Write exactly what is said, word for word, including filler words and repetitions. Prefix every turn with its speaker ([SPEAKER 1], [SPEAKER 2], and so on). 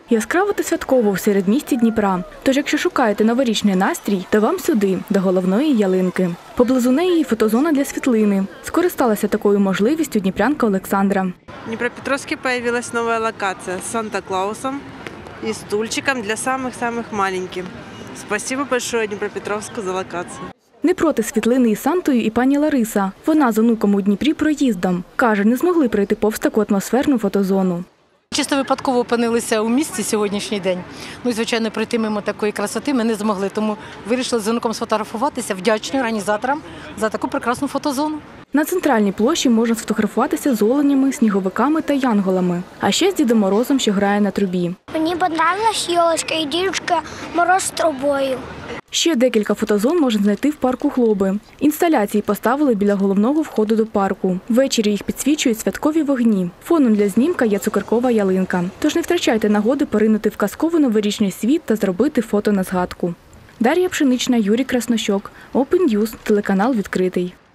[SPEAKER 1] Яскраво та святково в середмісті Дніпра. Тож, якщо шукаєте новорічний настрій, то вам сюди, до головної ялинки. Поблизу неї фотозона для світлини. Скористалася такою можливістю дніпрянка Олександра.
[SPEAKER 2] В Днепропетровске появилась новая локация с Санта-Клаусом и стульчиком для самых-самых маленьких. Спасибо большое Днепропетровску за локацию.
[SPEAKER 1] Не проти світлини із Сантою і пані Лариса. Вона з онуком у Дніпрі проїздом. Каже, не змогли пройти повз таку атмосферну фотозону.
[SPEAKER 3] Чисто випадково опинилися у місті сьогоднішній день. Ну і, звичайно, пройти мимо такої красоти ми не змогли, тому вирішили з онуком сфотографуватися, вдячні організаторам за таку прекрасну фотозону.
[SPEAKER 1] На центральній площі можна сфотографуватися з оленями, сніговиками та янголами. А ще з Дідом Морозом, що грає на трубі.
[SPEAKER 4] Мені подобалась ялинка і Дідушка Мороз з трубою.
[SPEAKER 1] Ще декілька фотозон можна знайти в парку Глоби. Інсталяції поставили біля головного входу до парку. Ввечері їх підсвічують святкові вогні. Фоном для знімка є цукеркова ялинка. Тож не втрачайте нагоди поринути в казковий новорічний світ та зробити фото на згадку. Дар'я Пшенична, Юрій Краснощок, Open News, телеканал «Відкритий».